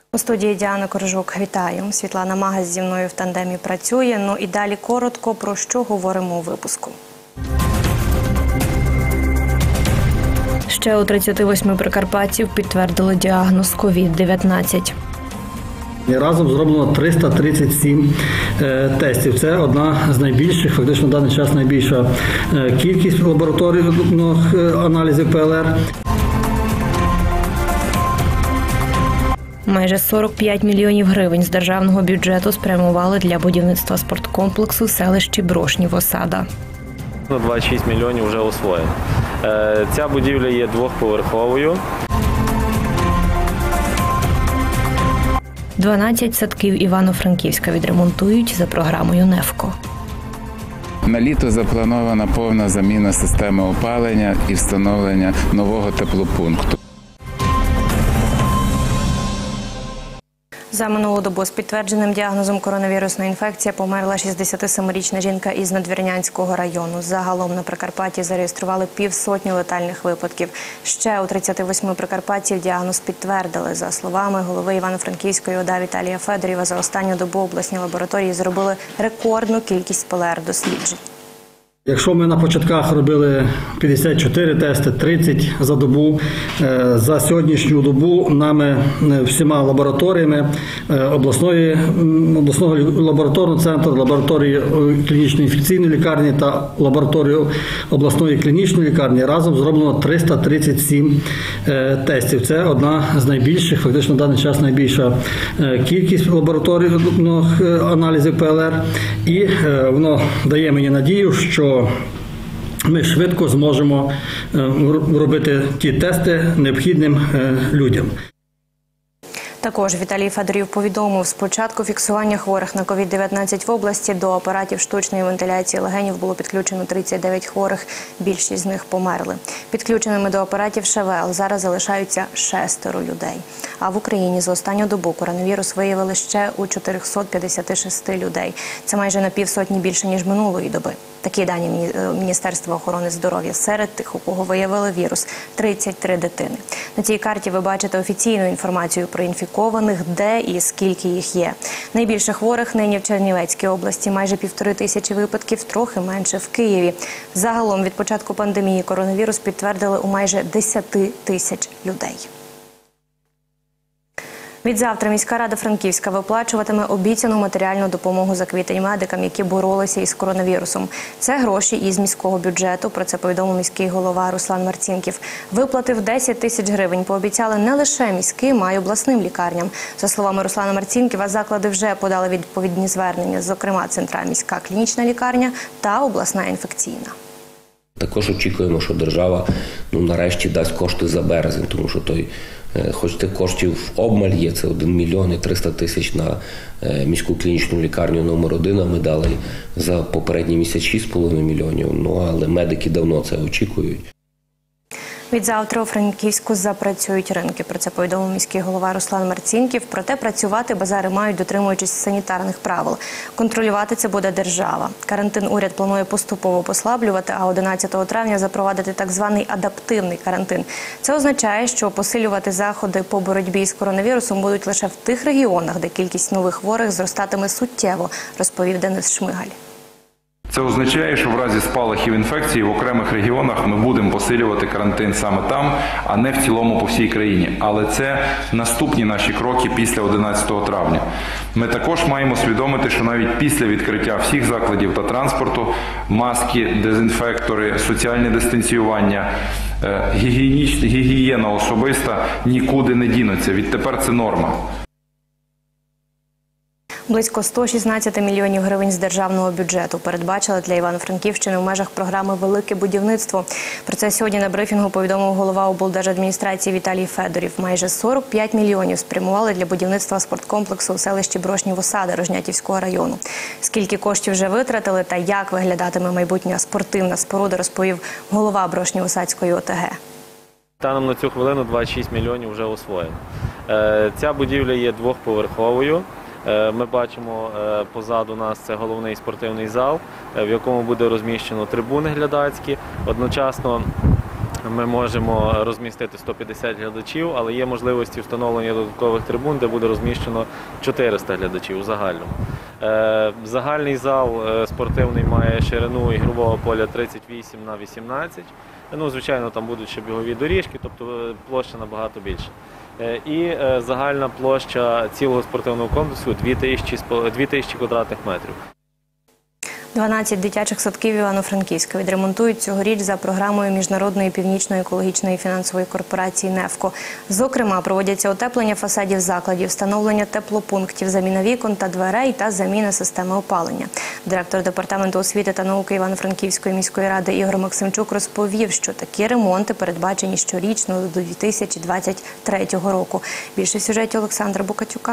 У студії Діана Коржук. Вітаю. Світлана Магас зі мною в тандемі працює. Ну і далі коротко, про що говоримо у випуску. Ще у 38 прикарпатців підтвердили діагноз COVID-19. Разом зроблено 337 тестів. Це одна з найбільших, фактично в даний час найбільша кількість лабораторних аналізів ПЛР. Майже 45 мільйонів гривень з державного бюджету спрямували для будівництва спорткомплексу в селищі Брошнів-Осада. 26 мільйонів вже освоєно. Ця будівля є двохповерховою. 12 садків Івано-Франківська відремонтують за програмою НЕФКО. На літо запланована повна заміна системи опалення і встановлення нового теплопункту. За минулу добу з підтвердженим діагнозом коронавірусна інфекція померла 67-річна жінка із Надвірнянського району. Загалом на Прикарпатті зареєстрували півсотні летальних випадків. Ще у 38 прикарпатців діагноз підтвердили. За словами голови Івано-Франківської ОДА Віталія Федорєва, за останню добу обласні лабораторії зробили рекордну кількість ПЛР-досліджень. Якщо ми на початках робили 54 тести, 30 за добу, за сьогоднішню добу нами всіма лабораторіями обласного лабораторного центру, лабораторії клінічної інфекційної лікарні та лабораторії обласної клінічної лікарні разом зроблено 337 тестів. Це одна з найбільших, фактично в даний час найбільша кількість лабораторних аналізів ПЛР. І воно дає мені надію, що ми швидко зможемо робити ті тести необхідним людям. Також Віталій Федорєв повідомив, з початку фіксування хворих на COVID-19 в області до апаратів штучної вентиляції легенів було підключено 39 хворих, більшість з них померли. Підключеними до апаратів ШВЛ зараз залишаються 6 людей. А в Україні за останню добу коронавірус виявили ще у 456 людей. Це майже на півсотні більше, ніж минулої доби. Такі дані Міністерства охорони здоров'я. Серед тих, у кого виявили вірус, 33 дитини. На цій карті ви бачите офіційну інформацію про інфікованих, де і скільки їх є. Найбільше хворих нині в Чернівецькій області, майже 1500 випадків, трохи менше в Києві. Загалом від початку пандемії коронавірус підтвердили у майже 10 тисяч людей. Відзавтра міська рада Франківська виплачуватиме обіцяну матеріальну допомогу за квітень медикам, які боролися із коронавірусом. Це гроші із міського бюджету, про це повідомив міський голова Руслан Марцінків. Виплатив 10 тисяч гривень, пообіцяли не лише міським, а й обласним лікарням. За словами Руслана Марцінківа, заклади вже подали відповідні звернення, зокрема Центральна міська клінічна лікарня та обласна інфекційна. Також очікуємо, що держава нарешті дасть кошти за березень, тому що хоч тих коштів обмаль є, це 1 мільйон і 300 тисяч на міську клінічну лікарню номер 1, а ми дали за попередній місяць 6,5 мільйонів, але медики давно це очікують. Відзавтра у Франківську запрацюють ринки. Про це повідомив міський голова Руслан Марцінків. Проте працювати базари мають, дотримуючись санітарних правил. Контролювати це буде держава. Карантин уряд планує поступово послаблювати, а 11 травня запровадити так званий адаптивний карантин. Це означає, що посилювати заходи по боротьбі з коронавірусом будуть лише в тих регіонах, де кількість нових хворих зростатиме суттєво, розповів Денис Шмигаль. Це означає, що в разі спалахів інфекції в окремих регіонах ми будемо посилювати карантин саме там, а не в цілому по всій країні. Але це наступні наші кроки після 11 травня. Ми також маємо усвідомити, що навіть після відкриття всіх закладів та транспорту маски, дезінфектори, соціальне дистанціювання, гігієна особиста нікуди не дінуться. Відтепер це норма. Близько 116 мільйонів гривень з державного бюджету передбачили для Івано-Франківщини в межах програми «Велике будівництво». Про це сьогодні на брифінгу повідомив голова облдержадміністрації Віталій Федорєв. Майже 45 мільйонів спрямували для будівництва спорткомплексу у селищі Брошнів-Осада Рожнятівського району. Скільки коштів вже витратили та як виглядатиме майбутня спортивна споруда, розповів голова Брошнів-Осадської ОТГ. Станом на цю хвилину 26 мільйонів вже освоєно. Ця будівля є двохповерховою. Ми бачимо позаду нас це головний спортивний зал, в якому буде розміщено трибуни глядацькі. Одночасно ми можемо розмістити 150 глядачів, але є можливості встановлення додаткових трибун, де буде розміщено 400 глядачів у загальному. Загальний зал спортивний має ширину ігрового поля 38 на 18. Ну, звичайно, там будуть ще бігові доріжки, тобто площа набагато більша. І загальна площа цілого спортивного комплексу 2000 квадратних метрів. 12 дитячих садків Івано-Франківська відремонтують цьогоріч за програмою Міжнародної північної екологічної фінансової корпорації «НЕФКО». Зокрема, проводяться утеплення фасадів закладів, встановлення теплопунктів, заміна вікон та дверей та заміна системи опалення. Директор Департаменту освіти та науки Івано-Франківської міської ради Ігор Максимчук розповів, що такі ремонти передбачені щорічно до 2023 року. Більше в сюжеті Олександра Букатюка.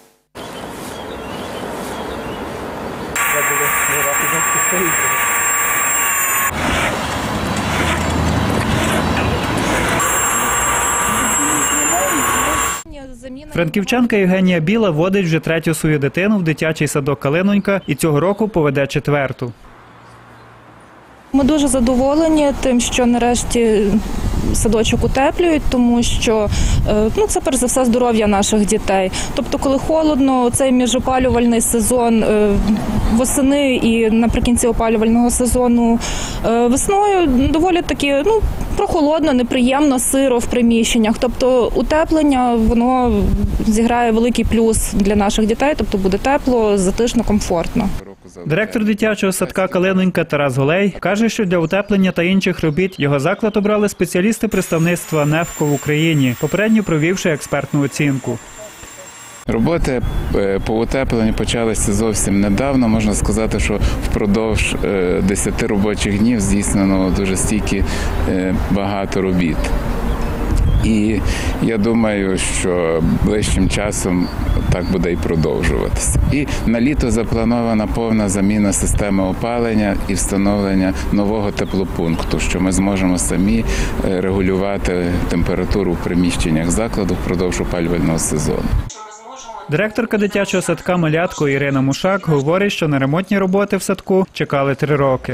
Франківчанка Євгенія Біла водить вже третю свою дитину в дитячий садок «Калинонька» і цього року поведе четверту. Ми дуже задоволені тим, що нарешті садочок утеплюють, тому що це перш за все здоров'я наших дітей. Тобто, коли холодно, цей міжопалювальний сезон восени і наприкінці опалювального сезону весною доволі таки прохолодно, неприємно, сиро в приміщеннях. Тобто утеплення, воно зіграє великий плюс для наших дітей, тобто буде тепло, затишно, комфортно. Директор дитячого садка «Калинонька» Тарас Голей каже, що для утеплення та інших робіт його заклад обрали спеціалісти представництва «НЕФКО» в Україні, попередньо провівши експертну оцінку. Роботи по утепленню почалися зовсім недавно. Можна сказати, що впродовж 10 робочих днів здійснено дуже стільки багато робіт. І я думаю, що ближчим часом так буде і продовжуватися. І на літо запланована повна заміна системи опалення і встановлення нового теплопункту, що ми зможемо самі регулювати температуру в приміщеннях закладу впродовж опалювального сезону. Директорка дитячого садка «Малятко» Ірина Мушак говорить, що на ремонтні роботи в садку чекали 3 роки.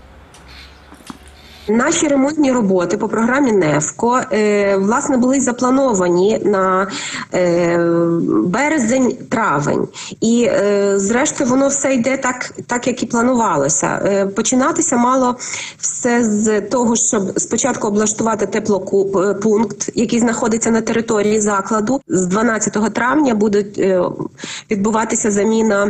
Наші ремонтні роботи по програмі «НЕФКО» власне були заплановані на березень-травень. І зрештою воно все йде так, як і планувалося. Починатися мало все з того, щоб спочатку облаштувати теплопункт, який знаходиться на території закладу. З 12 травня буде відбуватися заміна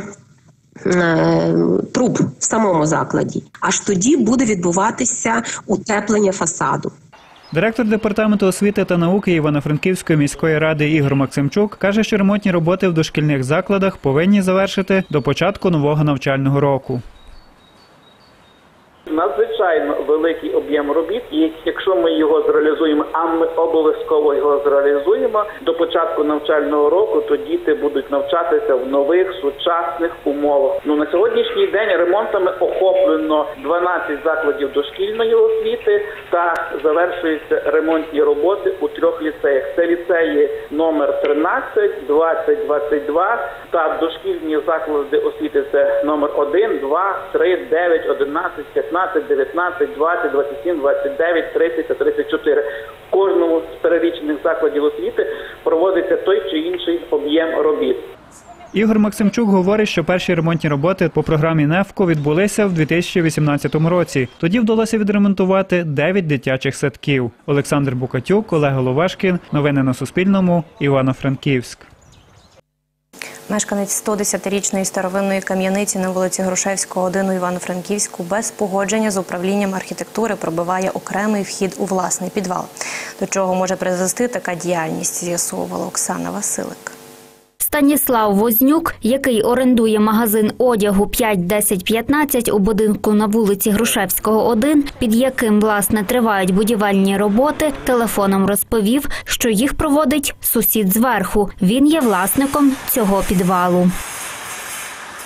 труб в самому закладі. Аж тоді буде відбуватися утеплення фасаду. Директор Департаменту освіти та науки Івано-Франківської міської ради Ігор Максимчук каже, що ремонтні роботи в дошкільних закладах повинні завершити до початку нового навчального року. Надзвичайно великий об'єм робіт, і якщо ми його зреалізуємо, а ми обов'язково його зреалізуємо, до початку навчального року, то діти будуть навчатися в нових сучасних умовах. На сьогоднішній день ремонтами охоплено 12 закладів дошкільної освіти та завершуються ремонтні роботи у 3 ліцеях. Це ліцеї номер 13, 20, 22 та дошкільні заклади освіти це номер 1, 2, 3, 9, 11, 15, 19, 20, 27, 29, 30 та 34. В кожному з перелічених закладів освіти проводиться той чи інший об'єм робіт. Ігор Максимчук говорить, що перші ремонтні роботи по програмі «НЕФКО» відбулися в 2018 році. Тоді вдалося відремонтувати 9 дитячих садків. Олександр Букатюк, Олег Головешкін. Новини на Суспільному. Івано-Франківськ. Мешканець 110-річної старовинної кам'яниці на вулиці Грушевського, 1 у Івано-Франківську без погодження з управлінням архітектури пробиває окремий вхід у власний підвал. До чого може призвести така діяльність, з'ясовувала Оксана Василик. Станіслав Вознюк, який орендує магазин одягу 5-10-15 у будинку на вулиці Грушевського, 1, під яким, власне, тривають будівельні роботи, телефоном розповів, що їх проводить сусід зверху. Він є власником цього підвалу.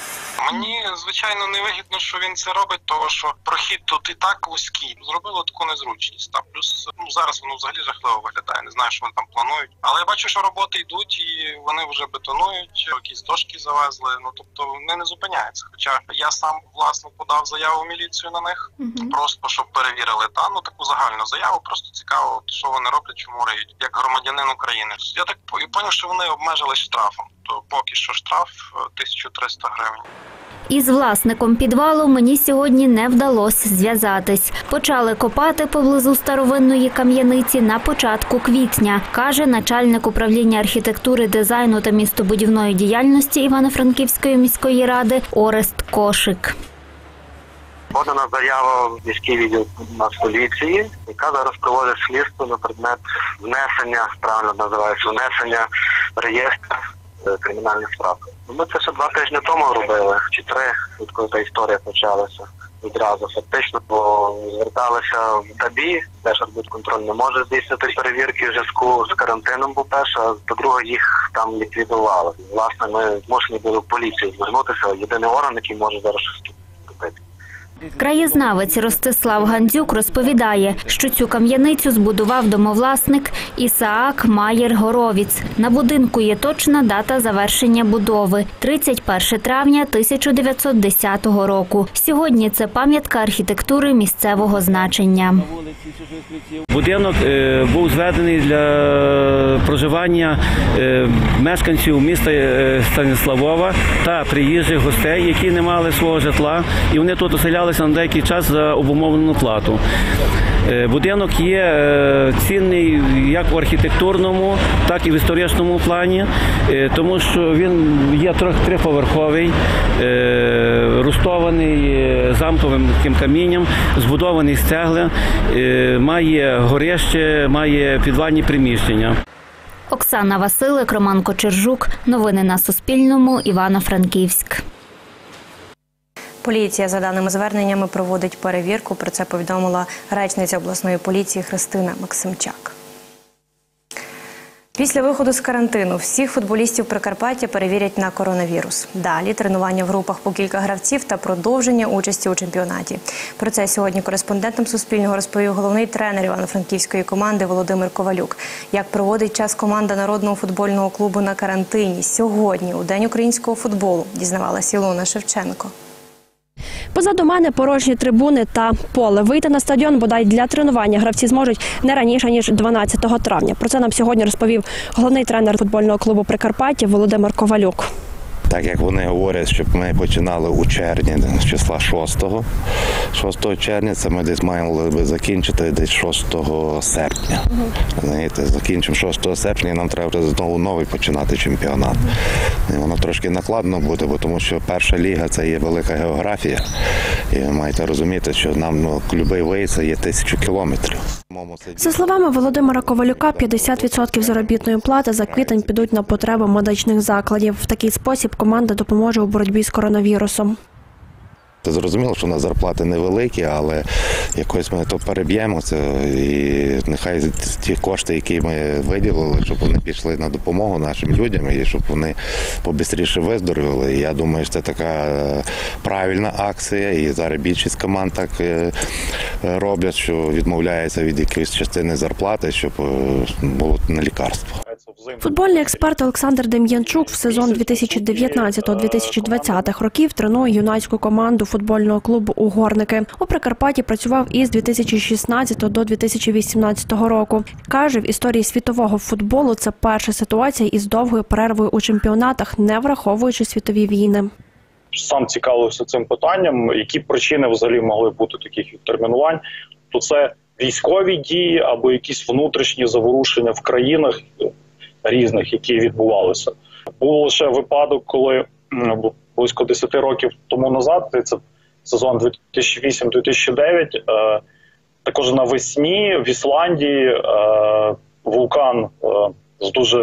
Мені, звичайно, невигідно, що він це робить, тому що прохід тут і так вузький. Зробило таку незручність. Та плюс зараз воно взагалі жахливо виглядає. Не знаю, що вони там планують. Але я бачу, що роботи йдуть і вони вже бетонують, якісь дошки завезли. Ну тобто вони не зупиняються. Хоча я сам власне подав заяву в міліцію на них, просто щоб перевірили та таку загальну заяву. Просто цікаво, що вони роблять, чому риють, як громадянин України. Я так поняв, що вони обмежились штрафом. То поки що штраф 1300 гривень. Із власником підвалу мені сьогодні не вдалося зв'язатись. Почали копати поблизу старовинної кам'яниці на початку квітня, каже начальник управління архітектури, дизайну та містобудівної діяльності Івано-Франківської міської ради Орест Кошик. Подана заява в міський відділ Нацполіції, яка зараз проводить слідство на предмет внесення, правильно називається, внесення в реєстр кримінальних справ. Ми це ще 2 тижні тому робили, чи 3, коли та історія почалася відразу. Фактично, бо зверталися в ДАБІ, Держархбудконтроль не може здійснити перевірки в зв'язку з карантином, по-перше, а по-друге, їх там ліквідували. Власне, ми змушені були в поліцію звернутися, єдиний орган, який може зараз вступити. Краєзнавець Ростислав Гандзюк розповідає, що цю кам'яницю збудував домовласник Ісаак Маєр-Горовіц. На будинку є точна дата завершення будови – 31 травня 1910 року. Сьогодні це пам'ятка архітектури місцевого значення. Будинок був зведений для проживання мешканців міста Станіславова та приїжджих гостей, які не мали свого житла, і вони тут оселялися на деякий час за обумовлену плату. Будинок є цінний як в архітектурному, так і в історичному плані, тому що він є триповерховий, рустований замковим камінням, збудований з цегли, має горище, має підвальні приміщення. Оксана Василик, Роман Кочержук. Новини на Суспільному. Івано-Франківськ. Поліція, за даними зверненнями, проводить перевірку. Про це повідомила речниця обласної поліції Христина Максимчак. Після виходу з карантину всіх футболістів Прикарпаття перевірять на коронавірус. Далі тренування в групах по кілька гравців та продовження участі у чемпіонаті. Про це сьогодні кореспондентам Суспільного розповів головний тренер Івано-Франківської команди Володимир Ковалюк. Як проводить час команда народного футбольного клубу на карантині сьогодні, у День українського футболу, дізнавалася Ілона Шевченко. Позаду мене порожні трибуни та поле. Вийти на стадіон бодай для тренування гравці зможуть не раніше, ніж 12 травня. Про це нам сьогодні розповів головний тренер футбольного клубу Прикарпаття Володимир Ковалюк. Так як вони говорять, щоб ми починали у червні, з числа 6 червня, це ми десь мали би закінчити десь 6 серпня. Знаєте, закінчимо 6 серпня, і нам треба вже знову новий починати чемпіонат. І воно трошки накладно буде, бо тому що перша ліга – це є велика географія. І ви маєте розуміти, що нам будь-який виїзд є 1000 кілометрів. За словами Володимира Ковалюка, 50% заробітної плати за квітень підуть на потреби медичних закладів. В такий спосіб команда допоможе у боротьбі з коронавірусом. Це зрозуміло, що у нас зарплати невеликі, але якось ми то переб'ємо це, і нехай ті кошти, які ми виділили, щоб вони пішли на допомогу нашим людям і щоб вони побистріше виздоровіли. І я думаю, що це така правильна акція, і зараз більшість команд так роблять, що відмовляються від якоїсь частини зарплати, щоб було на лікарство. Футбольний експерт Олександр Дем'янчук в сезон 2019-2020 років тренує юнацьку команду футбольного клубу «Угорники». У Прикарпатті працював із 2016 до 2018 року. Каже, в історії світового футболу це перша ситуація із довгою перервою у чемпіонатах, не враховуючи світові війни. Сам цікавився цим питанням, які причини взагалі могли бути таких відтермінувань. То це військові дії або якісь внутрішні заворушення в країнах різних, які відбувалися. Був лише випадок, коли близько 10 років тому назад, це сезон 2008-2009, також навесні в Ісландії вулкан з дуже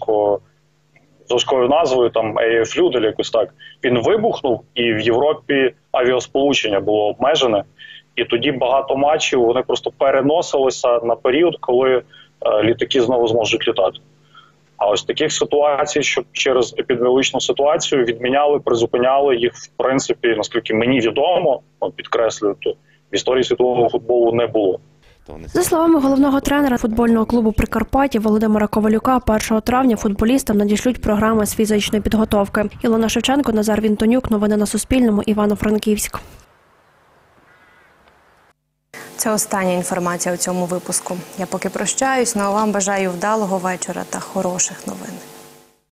важкою назвою, там Eyjafjallajökull, якось так, він вибухнув, і в Європі авіасполучення було обмежене. І тоді багато матчів, вони просто переносилися на період, коли літаки знову зможуть літати. А ось таких ситуацій, щоб через епідеміологічну ситуацію відміняли, призупиняли їх, в принципі, наскільки мені відомо, підкреслюю, то в історії світового футболу не було. За словами головного тренера футбольного клубу «Прикарпаття» Володимира Ковалюка, 1 травня футболістам надішлють програми з фізичної підготовки. Ілона Шевченко, Назар Вінтонюк. Новини на Суспільному. Івано-Франківськ. Це остання інформація у цьому випуску. Я поки прощаюсь, але вам бажаю вдалого вечора та хороших новин.